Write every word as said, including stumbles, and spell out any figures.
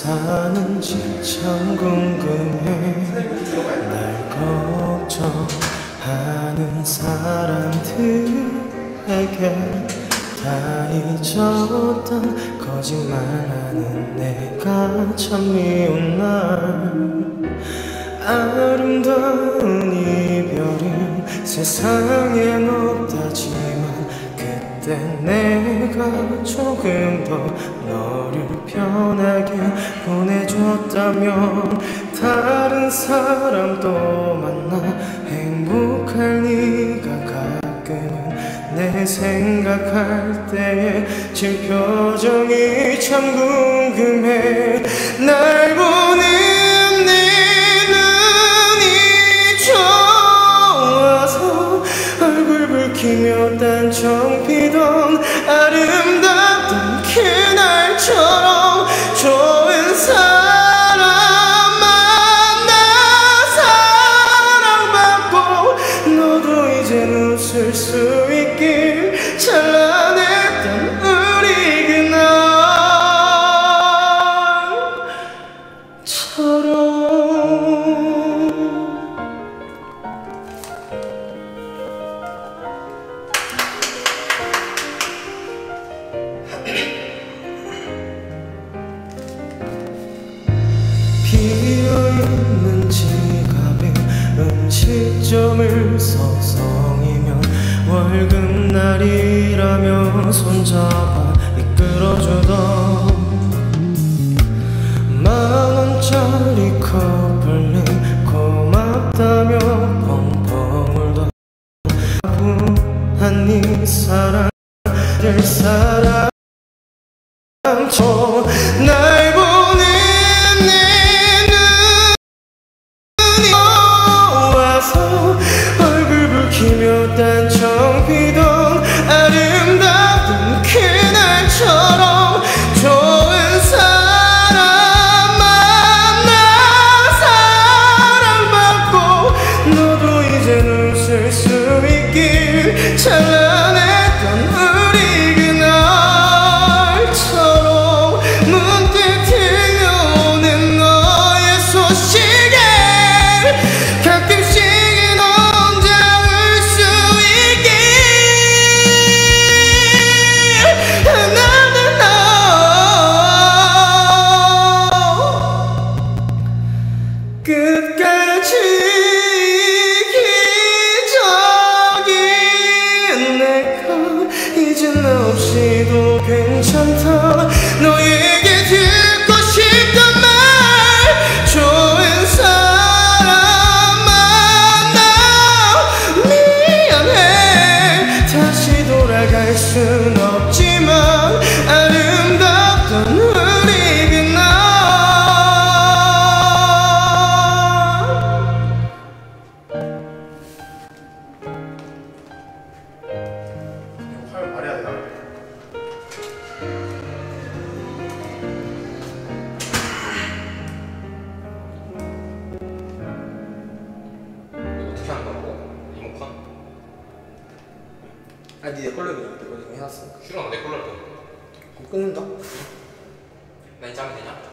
사는지 참 궁금해. 날 걱정하는 사람들에게 다 잊었던 거짓말하는 내가 참 미운 날. 아름다운 이별은 세상엔 없다지만 그때 내가 조금 더 너를 편하게 보내줬다면 다른 사람도 만나 행복할 리가. 가끔은 내 생각할 때의 질 표정이 참 궁금해. 날 보는 내 눈이 좋아서 얼굴 붉히며 딴청 피던 아름답던 그날처럼 좋은 사람 만나 사랑받고 너도 이젠 웃을 수 있길. 찬란했던 우리 그날처럼. 비어있는 지갑에 음식점을 서성이면 월급날이라며 손잡아 이끌어주던 만원짜리 커플링 고맙다며 펑펑 울던 한입 사랑 될 사람 저 날 보는 내 눈이 좋아서 얼굴 붉히며 딴청 피던 아름다운 그날처럼 좋은 사람 만나 사랑받고 너도 이젠 웃을 수 있길. 찬란했던 우리 그날처럼 문득 들려오는 너의 소식에 가끔씩은 혼자 울 수 있길. 나는 너 끝까지 기적인 내가 이젠 나 없이도 괜찮다. 너에게 듣고 싶던 말 좋은 사람 만나 미안해. 다시 돌아갈 순 없지만 아름답던 우리 그날. 활 말해야 되나? 어떻게 한다고? 리모컨? 아니 내 걸로 해보자. 내 걸로 해놨어. 싫어, 내 걸로 할 거야. 끊는다? 나 이제 하면 되냐?